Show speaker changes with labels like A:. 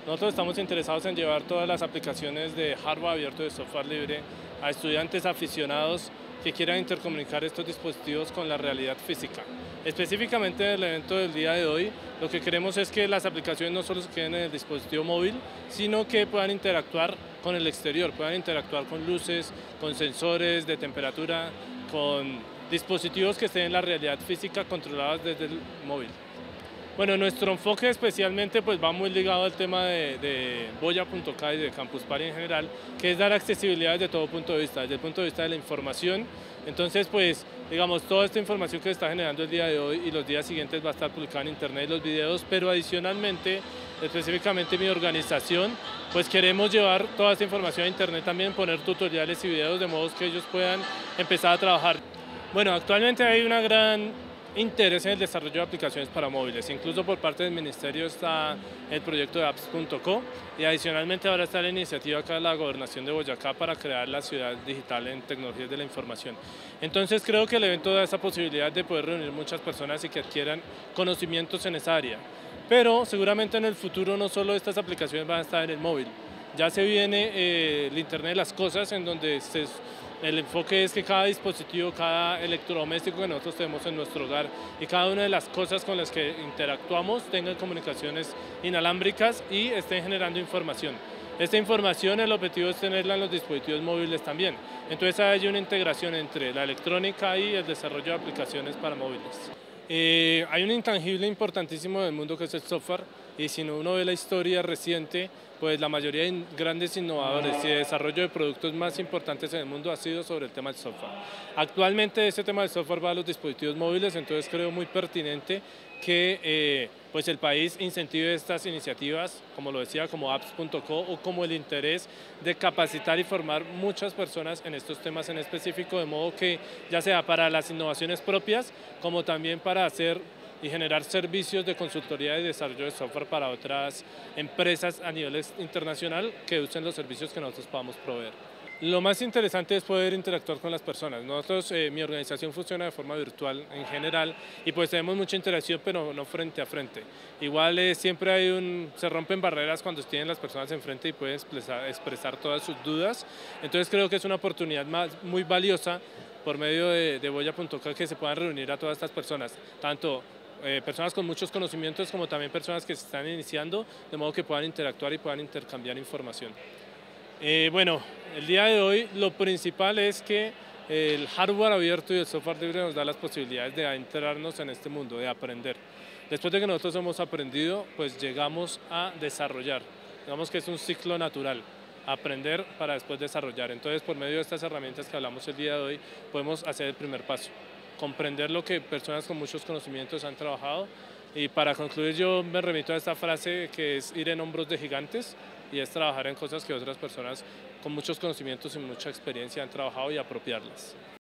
A: Nosotros estamos interesados en llevar todas las aplicaciones de hardware abierto de software libre a estudiantes aficionados que quieran intercomunicar estos dispositivos con la realidad física. Específicamente en el evento del día de hoy, lo que queremos es que las aplicaciones no solo se queden en el dispositivo móvil, sino que puedan interactuar con el exterior, puedan interactuar con luces, con sensores de temperatura, con dispositivos que estén en la realidad física controlados desde el móvil. Bueno, nuestro enfoque especialmente pues va muy ligado al tema de Boya.ca y de Campus Party en general, que es dar accesibilidad desde todo punto de vista, desde el punto de vista de la información. Entonces, pues, digamos, toda esta información que se está generando el día de hoy y los días siguientes va a estar publicada en internet, los videos, pero adicionalmente, específicamente mi organización, pues queremos llevar toda esta información a internet también, poner tutoriales y videos de modo que ellos puedan empezar a trabajar. Bueno, actualmente hay una gran interés en el desarrollo de aplicaciones para móviles. Incluso por parte del ministerio está el proyecto de apps.co y adicionalmente ahora está la iniciativa acá de la Gobernación de Boyacá para crear la ciudad digital en tecnologías de la información. Entonces creo que el evento da esa posibilidad de poder reunir muchas personas y que adquieran conocimientos en esa área. Pero seguramente en el futuro no solo estas aplicaciones van a estar en el móvil. Ya se viene el Internet de las Cosas en donde el enfoque es que cada dispositivo, cada electrodoméstico que nosotros tenemos en nuestro hogar y cada una de las cosas con las que interactuamos tengan comunicaciones inalámbricas y estén generando información. Esta información, el objetivo es tenerla en los dispositivos móviles también. Entonces hay una integración entre la electrónica y el desarrollo de aplicaciones para móviles. Hay un intangible importantísimo del mundo que es el software y si uno ve la historia reciente, pues la mayoría de grandes innovadores y de desarrollo de productos más importantes en el mundo ha sido sobre el tema del software. Actualmente este tema del software va a los dispositivos móviles, entonces creo muy pertinente que pues el país incentive estas iniciativas, como lo decía, como apps.co o como el interés de capacitar y formar muchas personas en estos temas en específico, de modo que ya sea para las innovaciones propias, como también para hacer y generar servicios de consultoría y desarrollo de software para otras empresas a nivel internacional que usen los servicios que nosotros podamos proveer. Lo más interesante es poder interactuar con las personas. Nosotros, mi organización funciona de forma virtual en general y pues tenemos mucha interacción, pero no frente a frente. Igual siempre se rompen barreras cuando tienen las personas enfrente y pueden expresar todas sus dudas. Entonces creo que es una oportunidad muy valiosa por medio de Boya.ca que se puedan reunir a todas estas personas, tanto personas con muchos conocimientos como también personas que se están iniciando, de modo que puedan interactuar y puedan intercambiar información. Bueno, el día de hoy lo principal es que el hardware abierto y el software libre nos da las posibilidades de adentrarnos en este mundo, de aprender. Después de que nosotros hemos aprendido, pues llegamos a desarrollar. Digamos que es un ciclo natural, aprender para después desarrollar. Entonces, por medio de estas herramientas que hablamos el día de hoy, podemos hacer el primer paso, comprender lo que personas con muchos conocimientos han trabajado. Y para concluir yo me remito a esta frase que es ir en hombros de gigantes y es trabajar en cosas que otras personas con muchos conocimientos y mucha experiencia han trabajado y apropiarlas.